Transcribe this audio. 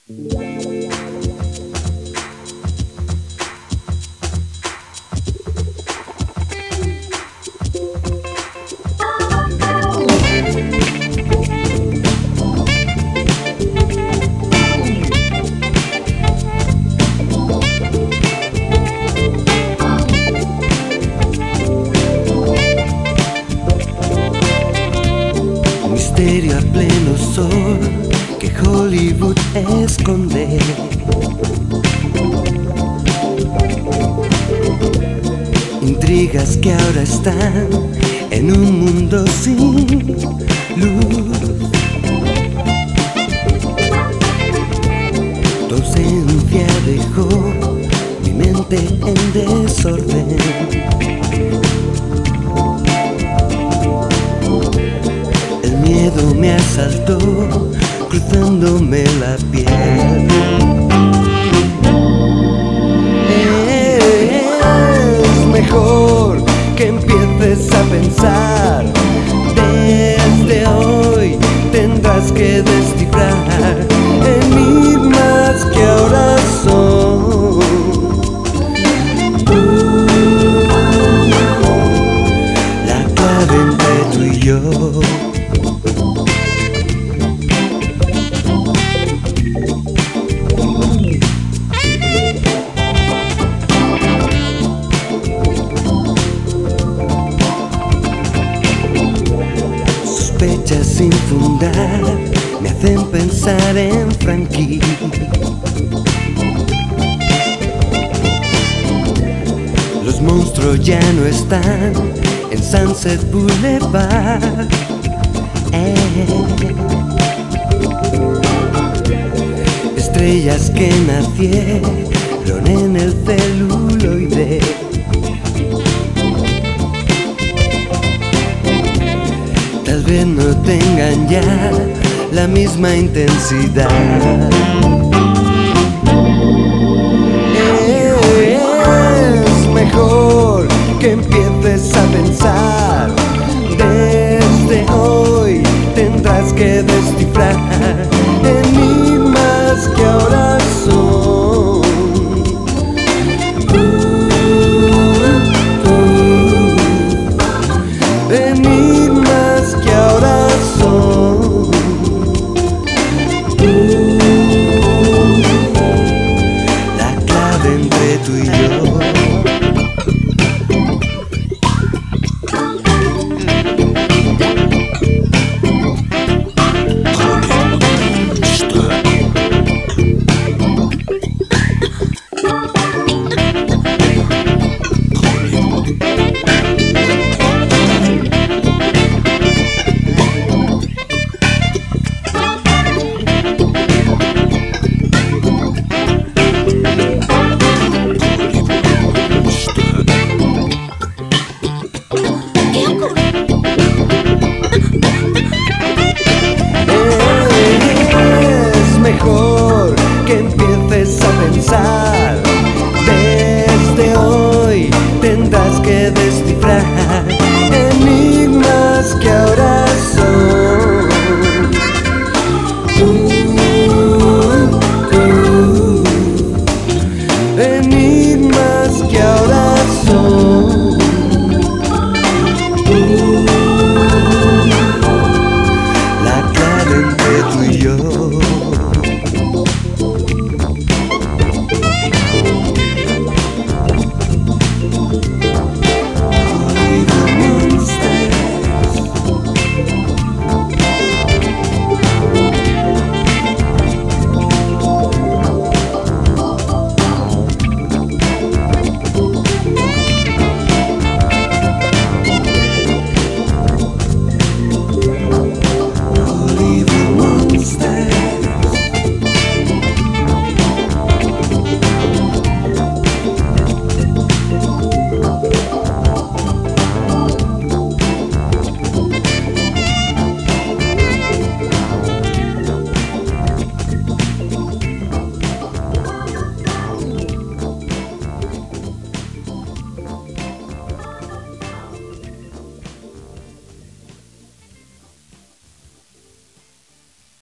Misterio a pleno sol que Hollywood esconde. Intrigas que ahora están en un mundo sin luz. Tu ausencia dejó mi mente en desorden. El miedo me asaltó, cruzándome la piel. Es mejor que empieces a pensar. Desde hoy tendrás que descifrar enigmas que ahora son la clave entre tú y yo. Sospechas sin fundar me hacen pensar en Frankie. Los monstruos ya no están en Sunset Boulevard. Estrellas que nacieron en el celuloide. Tal vez no tengan ya la misma intensidad. Es mejor que empieces